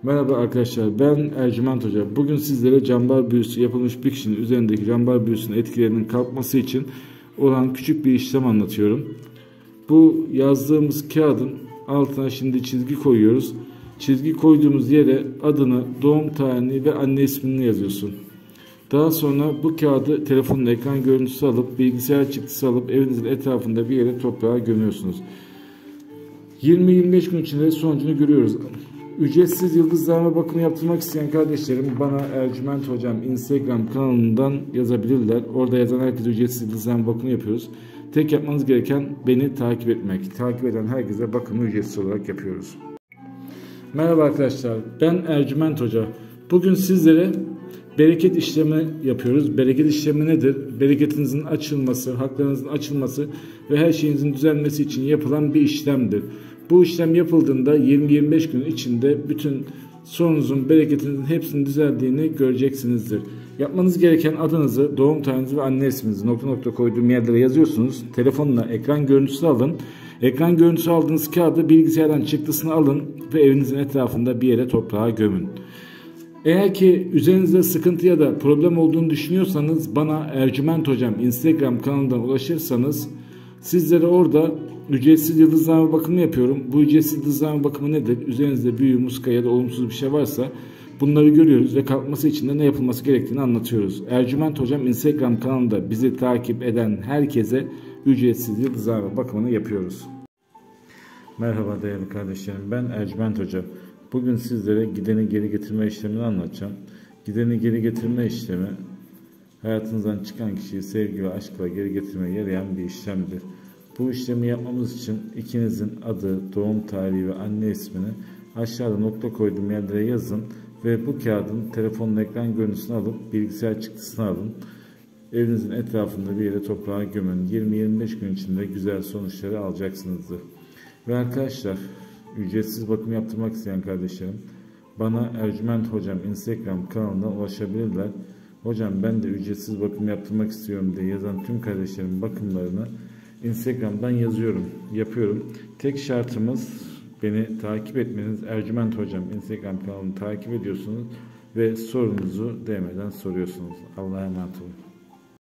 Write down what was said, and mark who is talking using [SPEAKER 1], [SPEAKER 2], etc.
[SPEAKER 1] Merhaba arkadaşlar, ben Ercüment Hoca. Bugün sizlere cambar büyüsü yapılmış bir kişinin üzerindeki cambar büyüsünün etkilerinin kalkması için olan küçük bir işlem anlatıyorum. Bu yazdığımız kağıdın altına şimdi çizgi koyuyoruz. Çizgi koyduğumuz yere adını, doğum tarihini ve anne ismini yazıyorsun. Daha sonra bu kağıdı telefonun ekran görüntüsü alıp, bilgisayar çıktısı alıp evinizin etrafında bir yere toprağa gömüyorsunuz. 20-25 gün içinde sonucunu görüyoruz. Ücretsiz yıldızlarma bakımı yaptırmak isteyen kardeşlerim bana Ercüment Hocam Instagram kanalından yazabilirler. Orada yazan herkese ücretsiz yıldızlarma bakımı yapıyoruz. Tek yapmanız gereken beni takip etmek. Takip eden herkese bakımı ücretsiz olarak yapıyoruz. Merhaba arkadaşlar, ben Ercüment Hoca. Bugün sizlere bereket işlemi yapıyoruz. Bereket işlemi nedir? Bereketinizin açılması, haklarınızın açılması ve her şeyinizin düzelmesi için yapılan bir işlemdir. Bu işlem yapıldığında 20-25 gün içinde bütün sorununuzun, bereketinizin hepsinin düzeldiğini göreceksinizdir. Yapmanız gereken adınızı, doğum tarihinizi ve anne isminizi nokta nokta koyduğum yerlere yazıyorsunuz. Telefonla ekran görüntüsü alın. Ekran görüntüsü aldığınız kağıdı bilgisayardan çıktısını alın ve evinizin etrafında bir yere toprağa gömün. Eğer ki üzerinizde sıkıntı ya da problem olduğunu düşünüyorsanız bana Ercüment Hocam Instagram kanalından ulaşırsanız sizlere orada ücretsiz yıldızlarma bakımı yapıyorum. Bu ücretsiz yıldızlarma bakımı nedir? Üzerinizde büyü, muska ya da olumsuz bir şey varsa bunları görüyoruz ve kalkması için de ne yapılması gerektiğini anlatıyoruz. Ercüment Hocam Instagram kanalında bizi takip eden herkese ücretsiz yıldızlarma bakımını yapıyoruz. Merhaba değerli kardeşlerim, ben Ercüment Hoca. Bugün sizlere gideni geri getirme işlemini anlatacağım. Gideni geri getirme işlemi hayatınızdan çıkan kişiyi sevgi ve aşkla geri getirmeye yarayan bir işlemdir. Bu işlemi yapmamız için ikinizin adı, doğum tarihi ve anne ismini aşağıda nokta koyduğum yerlere yazın ve bu kağıdın telefonun ekran görüntüsünü alıp bilgisayar çıktısını alın. Evinizin etrafında bir yere toprağa gömün. 20-25 gün içinde güzel sonuçları alacaksınızdır. Ve arkadaşlar, ücretsiz bakım yaptırmak isteyen kardeşlerim bana Ercüment Hocam Instagram kanalından ulaşabilirler. Hocam ben de ücretsiz bakım yaptırmak istiyorum diye yazan tüm kardeşlerim bakımlarını Instagram'dan yapıyorum. Tek şartımız beni takip etmeniz. Ercüment Hocam Instagram kanalını takip ediyorsunuz ve sorunuzu DM'den soruyorsunuz. Allah'a emanet olun.